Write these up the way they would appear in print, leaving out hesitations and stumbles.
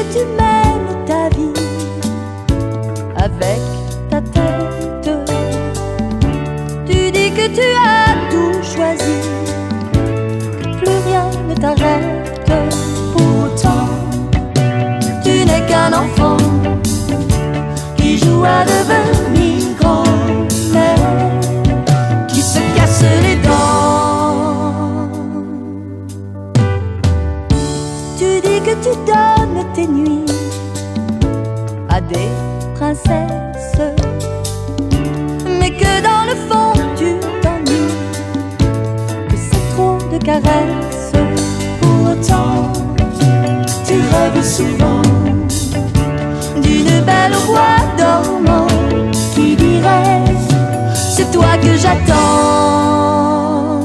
tu mènes ta vie avec ta tête. Tu dis que tu as tout choisi, que plus rien ne t'arrête. Pourtant, tu n'es qu'un enfant qui joue à devenir grand, mais qui se casse les dents. Tu dis que tu donnes tes nuits à des princesses, mais que dans le fond tu t'ennuies, que c'est trop de caresses. Pourtant, tu rêves souvent d'une belle roi dormant qui dirait c'est toi que j'attends.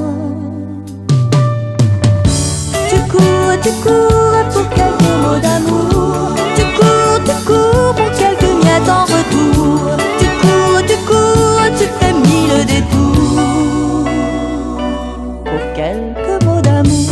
Tu cours pour quelques mots d'amour, tu cours pour quelques miettes en retour. Tu cours, tu fais mille détours pour quelques mots d'amour.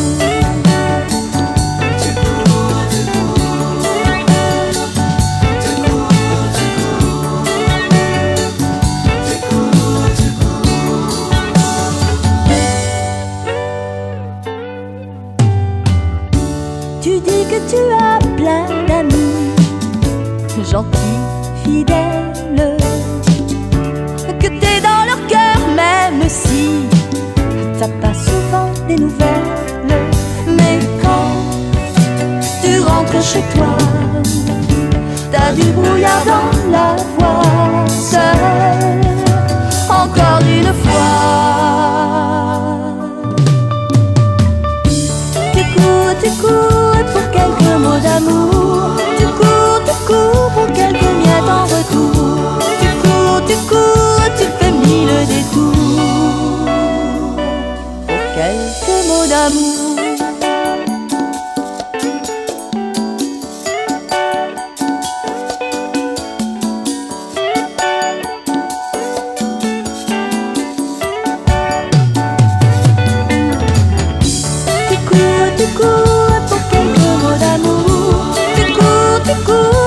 Tu dis que tu as plein d'amis, gentils, fidèles, que t'es dans leur cœur même si t'as pas souvent des nouvelles. Mais quand tu rentres chez toi, t'as du brouillard dans la voix, seul, encore une fois. Tu cours pour quelques mots d'amour, tu cours pour quelques miettes en retour. Tu cours, tu fais mille détours pour quelques mots d'amour. Tu cours pour quelques mots d'amour, tu cours